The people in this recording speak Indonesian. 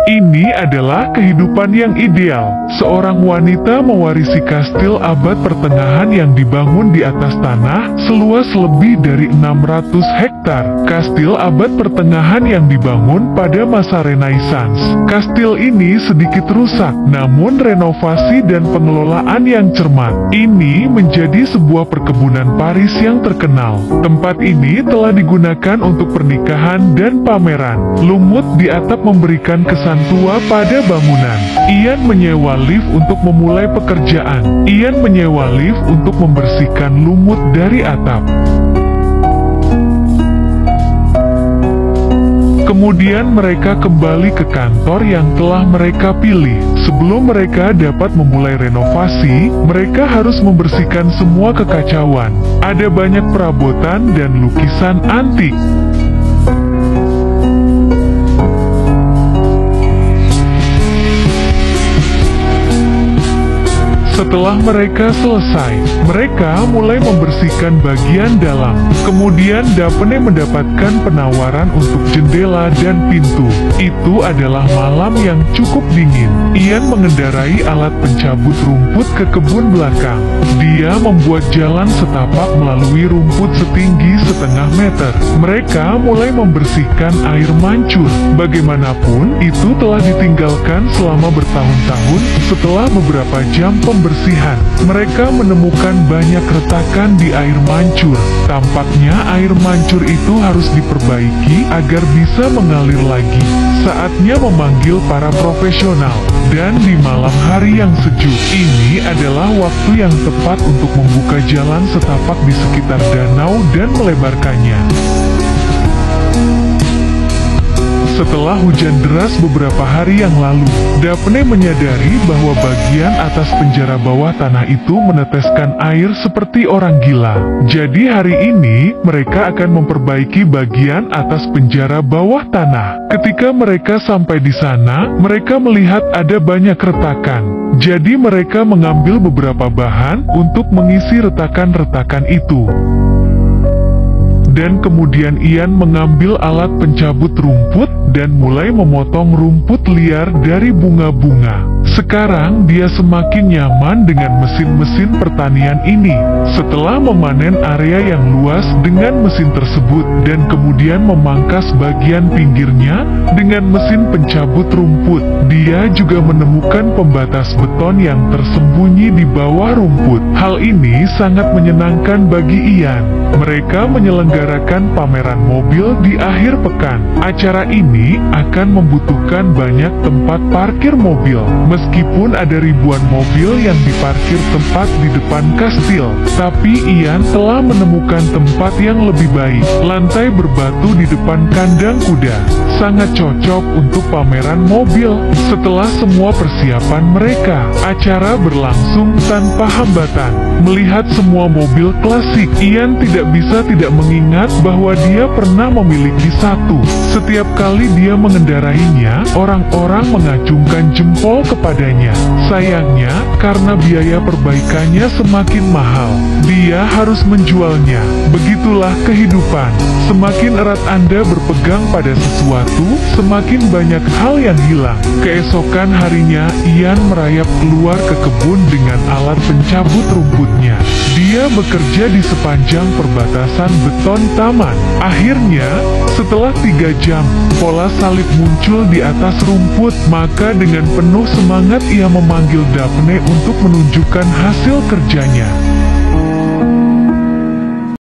Ini adalah kehidupan yang ideal. Seorang wanita mewarisi kastil abad pertengahan yang dibangun di atas tanah seluas lebih dari 600 hektar. Kastil abad pertengahan yang dibangun pada masa Renaissance. Kastil ini sedikit rusak, namun renovasi dan pengelolaan yang cermat. Ini menjadi sebuah perkebunan Paris yang terkenal. Tempat ini telah digunakan untuk pernikahan dan pameran. Lumut di atap memberikan kesan tua pada bangunan. Ian menyewa lift untuk memulai pekerjaan. Ian menyewa lift untuk membersihkan lumut dari atap. Kemudian mereka kembali ke kantor yang telah mereka pilih. Sebelum mereka dapat memulai renovasi, mereka harus membersihkan semua kekacauan. Ada banyak perabotan dan lukisan antik. Setelah mereka selesai, mereka mulai membersihkan bagian dalam. Kemudian Daphne mendapatkan penawaran untuk jendela dan pintu. Itu adalah malam yang cukup dingin. Ian mengendarai alat pencabut rumput ke kebun belakang. Dia membuat jalan setapak melalui rumput setinggi setengah meter. Mereka mulai membersihkan air mancur. Bagaimanapun, itu telah ditinggalkan selama bertahun-tahun. Setelah beberapa jam pembersihan, mereka menemukan banyak retakan di air mancur. Tampaknya air mancur itu harus diperbaiki agar bisa mengalir lagi. Saatnya memanggil para profesional. Dan di malam hari yang sejuk, ini adalah waktu yang tepat untuk membuka jalan setapak di sekitar danau dan melebarkannya. Setelah hujan deras beberapa hari yang lalu, Daphne menyadari bahwa bagian atas penjara bawah tanah itu meneteskan air seperti orang gila. Jadi hari ini, mereka akan memperbaiki bagian atas penjara bawah tanah. Ketika mereka sampai di sana, mereka melihat ada banyak retakan. Jadi mereka mengambil beberapa bahan untuk mengisi retakan-retakan itu. Dan kemudian Ian mengambil alat pencabut rumput dan mulai memotong rumput liar dari bunga-bunga. Sekarang dia semakin nyaman dengan mesin-mesin pertanian ini. Setelah memanen area yang luas dengan mesin tersebut dan kemudian memangkas bagian pinggirnya dengan mesin pencabut rumput, dia juga menemukan pembatas beton yang tersembunyi di bawah rumput. Hal ini sangat menyenangkan bagi Ian. Mereka menyelenggarakan pameran mobil di akhir pekan. Acara ini akan membutuhkan banyak tempat parkir mobil. Meskipun ada ribuan mobil yang diparkir tepat di depan kastil, tapi Ian telah menemukan tempat yang lebih baik. Lantai berbatu di depan kandang kuda. Sangat cocok untuk pameran mobil. Setelah semua persiapan mereka, acara berlangsung tanpa hambatan. Melihat semua mobil klasik, Ian tidak bisa tidak mengingat bahwa dia pernah memiliki satu. Setiap kali dia mengendarainya, orang-orang mengacungkan jempol kepadanya. Sayangnya, karena biaya perbaikannya semakin mahal, dia harus menjualnya. Begitulah kehidupan. Semakin erat Anda berpegang pada sesuatu, semakin banyak hal yang hilang. Keesokan harinya, Ian merayap keluar ke kebun dengan alat pencabut rumputnya. Dia bekerja di sepanjang perbatasan beton taman. Akhirnya, setelah 3 jam, pola salib muncul di atas rumput. Maka dengan penuh semangat ia memanggil Daphne untuk menunjukkan hasil kerjanya.